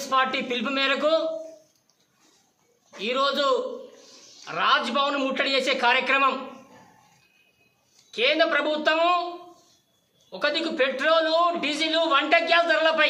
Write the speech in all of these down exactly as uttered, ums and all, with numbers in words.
Congress party పిలుపు మేరకు ఈరోజు రాజ్ భవన్ ముట్టడి చేసే కార్యక్రమం కేంద్ర ప్రభుత్వము ఒక దిక్కు పెట్రోలు డీజిల్ వంట గ్యాస్ ధరలపై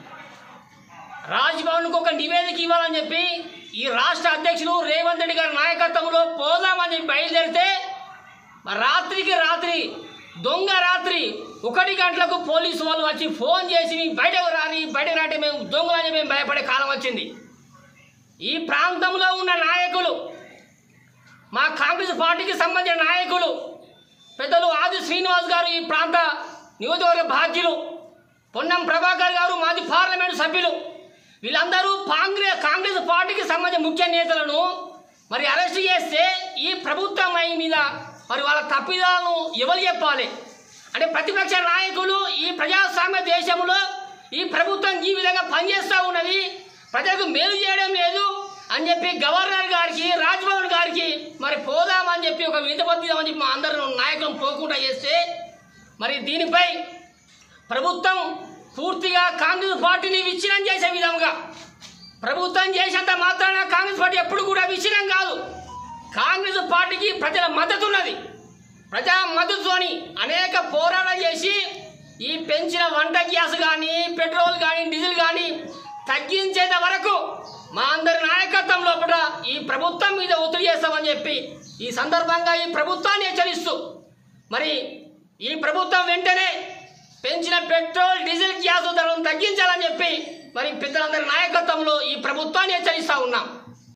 రాజ్ భవన్కు ఒక నివేదిక ఇవ్వాలని చెప్పి ఈ రాష్ట్ర అధ్యక్షులు రేవంత్ రెడ్డి గారి నాయకత్వంలో పోదామని బయలుదేరితే రాత్రికి రాత్రి దొంగ రాత్రి ఒకటి గంటలకు పోలీసు వాళ్ళు వచ్చి ఫోన్ చేసి బయటకు రాని బయటకు రాంటే మేము దొంగలని మేము భయపడే కాలం వచ్చింది. ఈ ప్రాంతంలో ఉన్న నాయకులు మా కాంగ్రెస్ పార్టీకి సంబంధించిన నాయకులు పెద్దలు ఆది శ్రీనివాస్ గారు ఈ ప్రాంత నియోజకవర్గ బాధ్యులు, పొన్నం ప్రభాకర్ గారు మాజీ పార్లమెంటు సభ్యులు, వీళ్ళందరూ కాంగ్రెస్ కాంగ్రెస్ పార్టీకి సంబంధించిన ముఖ్య నేతలను మరి అరెస్ట్ చేస్తే ఈ ప్రభుత్వం మీద మరి వాళ్ళ తప్పిదాలను ఎవరు చెప్పాలి? అంటే ప్రతిపక్ష నాయకులు ఈ ప్రజాస్వామ్య దేశంలో ఈ ప్రభుత్వం ఈ విధంగా పనిచేస్తూ ఉన్నది, ప్రజలకు మేలు చేయడం లేదు అని చెప్పి గవర్నర్ గారికి రాజ్భవన్ గారికి మరి పోదామని చెప్పి ఒక వినతిపత్రికమని చెప్పి మా అందరూ నాయకులను పోకుండా చేస్తే మరి దీనిపై ప్రభుత్వం పూర్తిగా కాంగ్రెస్ పార్టీని విచ్ఛిన్నం చేసే విధంగా ప్రభుత్వం చేసేంత మాత్రాన కాంగ్రెస్ పార్టీ ఎప్పుడు కూడా విచ్ఛిన్నం కాదు. కాంగ్రెస్ పార్టీకి ప్రజల మద్దతు ఉన్నది. ప్రజా మద్దతుతోని అనేక పోరాటం చేసి ఈ పెంచిన వంట గ్యాస్ కానీ పెట్రోల్ కానీ డీజిల్ కానీ తగ్గించేంత వరకు మా అందరి నాయకత్వం లోపల ఈ ప్రభుత్వం మీద ఒత్తిడి చేస్తామని చెప్పి ఈ సందర్భంగా ఈ ప్రభుత్వాన్ని హెచ్చరిస్తూ మరి ఈ ప్రభుత్వం వెంటనే పెంచిన పెట్రోల్ డీజిల్ గ్యాస్ ధరలను తగ్గించాలని చెప్పి మరి పెద్దలందరి నాయకత్వంలో ఈ ప్రభుత్వాన్ని హెచ్చరిస్తూ ఉన్నాం.